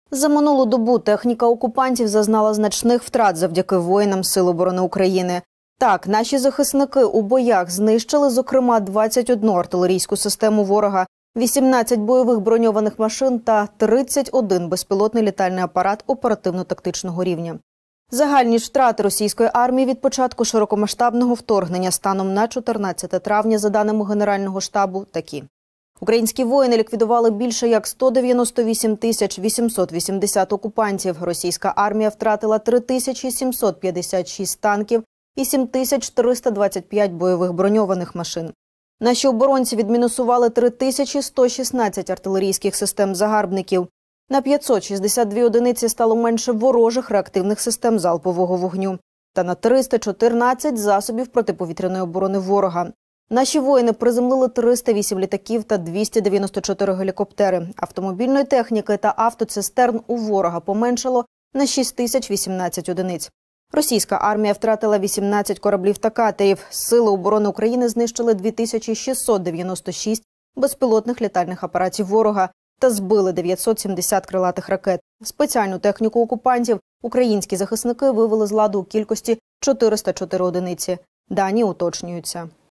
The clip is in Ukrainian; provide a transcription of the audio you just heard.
За минулу добу техніка окупантів зазнала значних втрат завдяки воїнам Сил оборони України. Так, наші захисники у боях знищили, зокрема, 21 артилерійську систему ворога, 18 бойових броньованих машин та 31 безпілотний літальний апарат оперативно-тактичного рівня. Загальні ж втрати російської армії від початку широкомасштабного вторгнення станом на 14 травня, за даними Генерального штабу, такі. Українські воїни ліквідували більше як 198 880 окупантів. Російська армія втратила 3756 танків і 7325 бойових броньованих машин. Наші оборонці відмінусували 3116 артилерійських систем загарбників. На 562 одиниці стало менше ворожих реактивних систем залпового вогню та на 314 засобів протиповітряної оборони ворога. Наші воїни приземлили 308 літаків та 294 гелікоптери. Автомобільної техніки та автоцистерн у ворога поменшало на 6018 одиниць. Російська армія втратила 18 кораблів та катерів. Сили оборони України знищили 2696 безпілотних літальних апаратів ворога та збили 970 крилатих ракет. Спеціальну техніку окупантів українські захисники вивели з ладу у кількості 404 одиниці. Дані уточнюються.